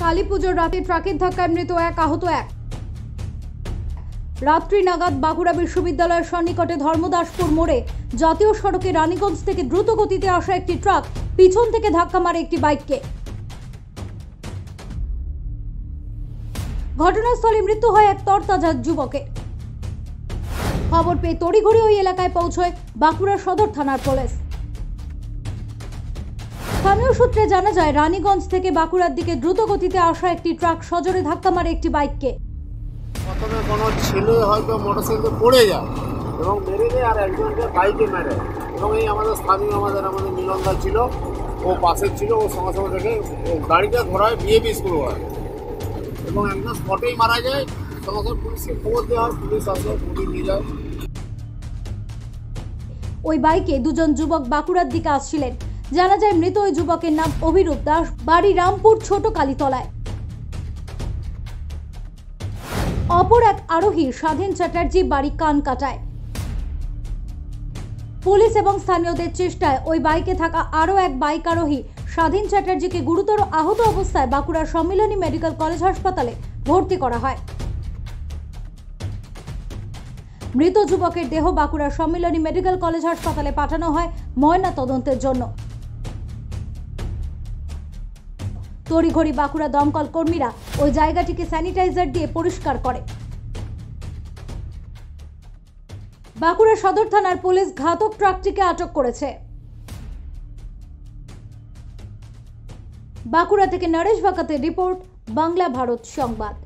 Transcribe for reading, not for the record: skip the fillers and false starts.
কালী পুজোর রাতে ট্রাকের ধাক্কায় মৃত এক, আহত এক। রাত্রি নাগাদ বাঁকুড়া বিশ্ববিদ্যালয়ের সন্নিকটে ধর্মদাসপুর মোড়ে জাতীয় সড়কে রানীগঞ্জ থেকে দ্রুত গতিতে আসা একটি ট্রাক পিছন থেকে ধাক্কা মারে একটি বাইককে। ঘটনাস্থলে মৃত্যু হয় এক তরতাজা যুবকের। খবর পেয়ে তড়িঘড়ি ওই এলাকায় পৌঁছয় বাঁকুড়া সদর থানার পুলিশ। স্থানীয় সূত্রে জানা যায়, রানীগঞ্জ থেকে বাঁকুড়ার দিকে দ্রুত গতিতে আসা একটি ট্রাক সজোরে ধাক্কা মারে একটি বাইককে। প্রথমে কোনো ছেলে হয়তো মোটরসাইকেলে পড়ে যায় এবং মেরে দেয়, আর একজনকে বাইকে মেরে। এবং এই আমাদের স্থানীয় আমাদের মিলনদা ছিল, ও পাশে ছিল, ও সঙ্গে সঙ্গে থেকে গাড়িটা ধরায় বিএপি স্কুল হয় এবং একদম স্পটেই মারা যায়। সঙ্গে সঙ্গে পুলিশকে খবর দেওয়া হয়, পুলিশ আসে, পুলিশ নিয়ে যায়। ওই বাইকে দুজন যুবক বাঁকুড়ার দিকে আসছিলেন। জানা যায়, মৃত ওই যুবকের নাম অভিরূপ দাস, বাড়ি রামপুর ছোট কালীতলায়। অপর এক আরোহী স্বাধীন চ্যাটার্জি, বাড়ি কানকাটায়। পুলিশ এবং স্থানীয়দের চেষ্টায় ওই বাইকে থাকা আরও এক বাইক আরোহী স্বাধীন চ্যাটার্জিকে গুরুতর আহত অবস্থায় বাঁকুড়ার সম্মিলনী মেডিকেল কলেজ হাসপাতালে ভর্তি করা হয়। মৃত যুবকের দেহ বাঁকুড়ার সম্মিলনী মেডিকেল কলেজ হাসপাতালে পাঠানো হয় ময়না তদন্তের জন্য। তড়িঘড়ি বাঁকুড়া দমকল কর্মীরা ওই জায়গাটিকে স্যানিটাইজার দিয়ে পরিষ্কার করে। বাঁকুড়া সদর থানার পুলিশ ঘাতক ট্রাকটিকে আটক করেছে। বাঁকুড়া থেকে নরেশ ভাকাতের রিপোর্ট, বাংলা ভারত সংবাদ।